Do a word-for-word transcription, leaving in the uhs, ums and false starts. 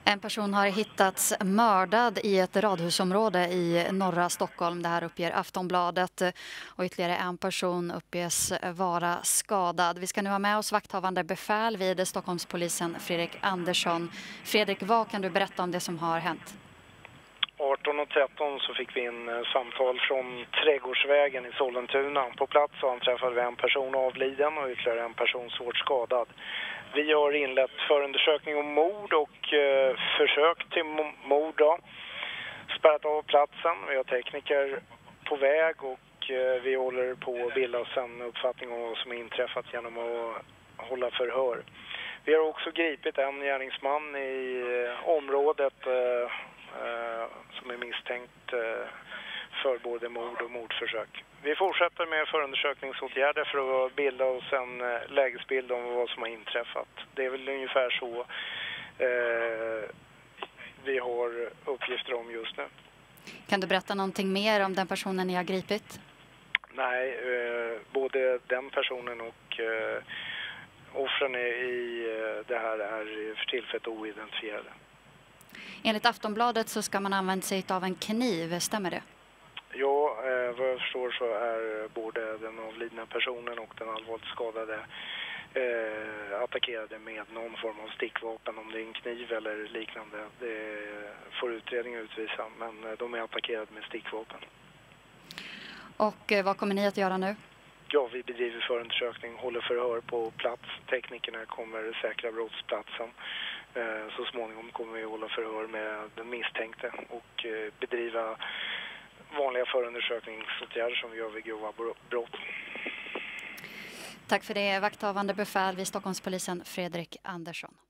En person har hittats mördad i ett radhusområde i norra Stockholm. Det här uppger Aftonbladet, och ytterligare en person uppges vara skadad. Vi ska nu ha med oss vakthavande befäl vid Stockholmspolisen, Fredrik Andersson. Fredrik, vad kan du berätta om det som har hänt? arton och tretton så fick vi in samtal från Trädgårdsvägen i Sollentuna. På plats så anträffade vi en person avliden och ytterligare en person svårt skadad. Vi har inlett förundersökning om mord och eh, försök till mord. Då. Spärrat av platsen, vi har tekniker på väg och eh, vi håller på att bilda en uppfattning om vad som är inträffat genom att hålla förhör. Vi har också gripit en gärningsman i eh, området eh, eh, som är misstänkt eh, för både mord och mordförsök. Vi fortsätter med förundersökningsåtgärder för att bilda oss en lägesbild om vad som har inträffat. Det är väl ungefär så eh, vi har uppgifter om just nu. Kan du berätta någonting mer om den personen ni har gripit? Nej, eh, både den personen och eh, offren i eh, det här är för tillfället oidentifierade. Enligt Aftonbladet så ska man använda sig av en kniv, stämmer det? Ja, eh, vad jag förstår så är både den avlidna personen och den allvarligt skadade eh, attackerade med någon form av stickvapen. Om det är en kniv eller liknande, det får utredningen utvisa. Men eh, de är attackerade med stickvapen. Och eh, vad kommer ni att göra nu? Ja, vi bedriver förundersökning, håller förhör på plats. Teknikerna kommer säkra brottsplatsen. Eh, så småningom kommer vi hålla förhör med den misstänkte och eh, bedriva vanliga förundersökningsåtgärder som vi gör vid grova brott. Tack för det, vakthavande befäl vid Stockholmspolisen, Fredrik Andersson.